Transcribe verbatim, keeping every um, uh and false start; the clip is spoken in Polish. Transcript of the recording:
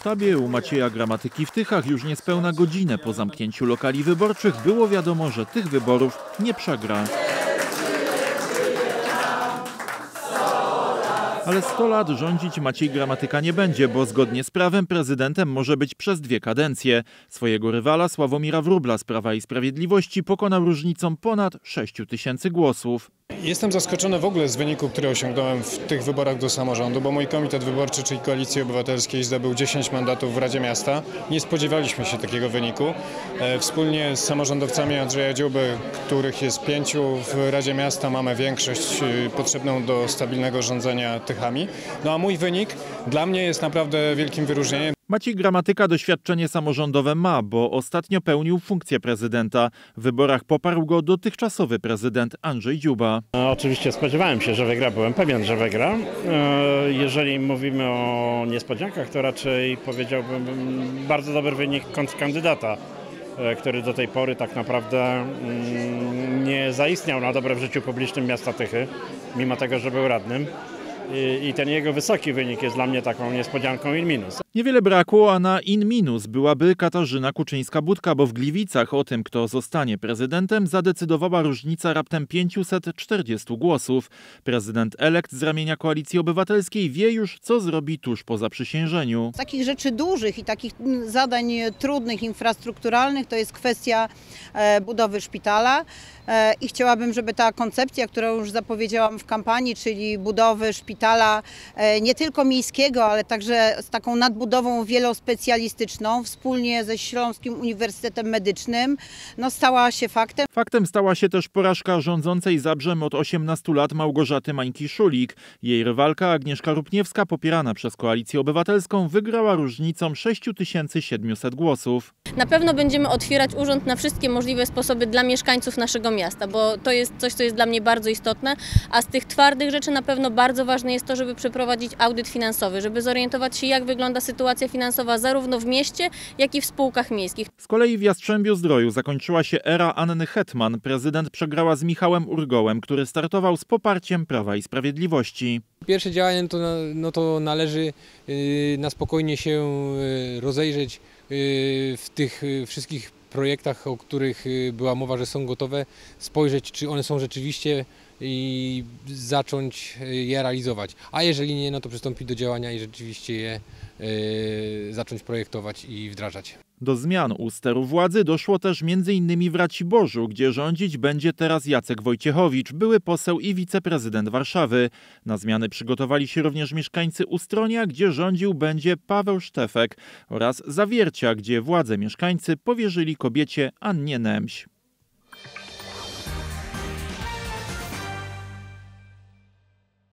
sztabie u Macieja Gramatyki w Tychach już niespełna godzinę po zamknięciu lokali wyborczych było wiadomo, że tych wyborów nie przegra. Ale sto lat rządzić Maciej Gramatyka nie będzie, bo zgodnie z prawem prezydentem może być przez dwie kadencje. Swojego rywala Sławomira Wróbla z Prawa i Sprawiedliwości pokonał różnicą ponad sześciu tysięcy głosów. Jestem zaskoczony w ogóle z wyniku, który osiągnąłem w tych wyborach do samorządu, bo mój komitet wyborczy, czyli Koalicji Obywatelskiej, zdobył dziesięć mandatów w Radzie Miasta. Nie spodziewaliśmy się takiego wyniku. Wspólnie z samorządowcami Andrzeja Dziuby, których jest pięciu w Radzie Miasta, mamy większość potrzebną do stabilnego rządzenia Tychami. No a mój wynik dla mnie jest naprawdę wielkim wyróżnieniem. Maciej Gramatyka doświadczenie samorządowe ma, bo ostatnio pełnił funkcję prezydenta. W wyborach poparł go dotychczasowy prezydent Andrzej Dziuba. No, oczywiście spodziewałem się, że wygra, byłem pewien, że wygra. Jeżeli mówimy o niespodziankach, to raczej powiedziałbym bardzo dobry wynik kontrkandydata, który do tej pory tak naprawdę nie zaistniał na dobre w życiu publicznym miasta Tychy, mimo tego, że był radnym. I ten jego wysoki wynik jest dla mnie taką niespodzianką in minus. Niewiele brakło, a na in minus byłaby Katarzyna Kuczyńska-Budka, bo w Gliwicach o tym, kto zostanie prezydentem, zadecydowała różnica raptem pięciuset czterdziestu głosów. Prezydent elekt z ramienia Koalicji Obywatelskiej wie już, co zrobi tuż po zaprzysiężeniu. Z takich rzeczy dużych i takich zadań trudnych, infrastrukturalnych, to jest kwestia budowy szpitala. I chciałabym, żeby ta koncepcja, którą już zapowiedziałam w kampanii, czyli budowy szpitala nie tylko miejskiego, ale także z taką nadbudową wielospecjalistyczną wspólnie ze Śląskim Uniwersytetem Medycznym, no stała się faktem. Faktem stała się też porażka rządzącej Zabrzem od osiemnastu lat Małgorzaty Mańki-Szulik. Jej rywalka Agnieszka Rupniewska, popierana przez Koalicję Obywatelską, wygrała różnicą sześciu tysięcy siedmiuset głosów. Na pewno będziemy otwierać urząd na wszystkie możliwe sposoby dla mieszkańców naszego miasta, bo to jest coś, co jest dla mnie bardzo istotne, a z tych twardych rzeczy na pewno bardzo ważne jest to, żeby przeprowadzić audyt finansowy, żeby zorientować się, jak wygląda sytuacja finansowa zarówno w mieście, jak i w spółkach miejskich. Z kolei w Jastrzębiu-Zdroju zakończyła się era Anny Hetman. Prezydent przegrała z Michałem Urgołem, który startował z poparciem Prawa i Sprawiedliwości. Pierwsze działanie to, no to należy na spokojnie się rozejrzeć w tych wszystkich projektach, o których była mowa, że są gotowe, spojrzeć, czy one są rzeczywiście i zacząć je realizować. A jeżeli nie, no to przystąpić do działania i rzeczywiście je y, zacząć projektować i wdrażać. Do zmian u steru władzy doszło też między innymi w Raciborzu, gdzie rządzić będzie teraz Jacek Wojciechowicz, były poseł i wiceprezydent Warszawy. Na zmiany przygotowali się również mieszkańcy Ustronia, gdzie rządził będzie Paweł Sztefek, oraz Zawiercia, gdzie władzę mieszkańcy powierzyli kobiecie Annie Nemś.